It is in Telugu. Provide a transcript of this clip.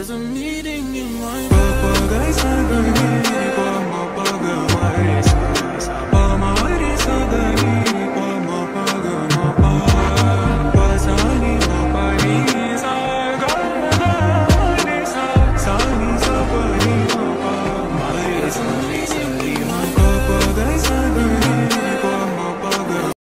There's a meeting in my Kapag ay sa gabi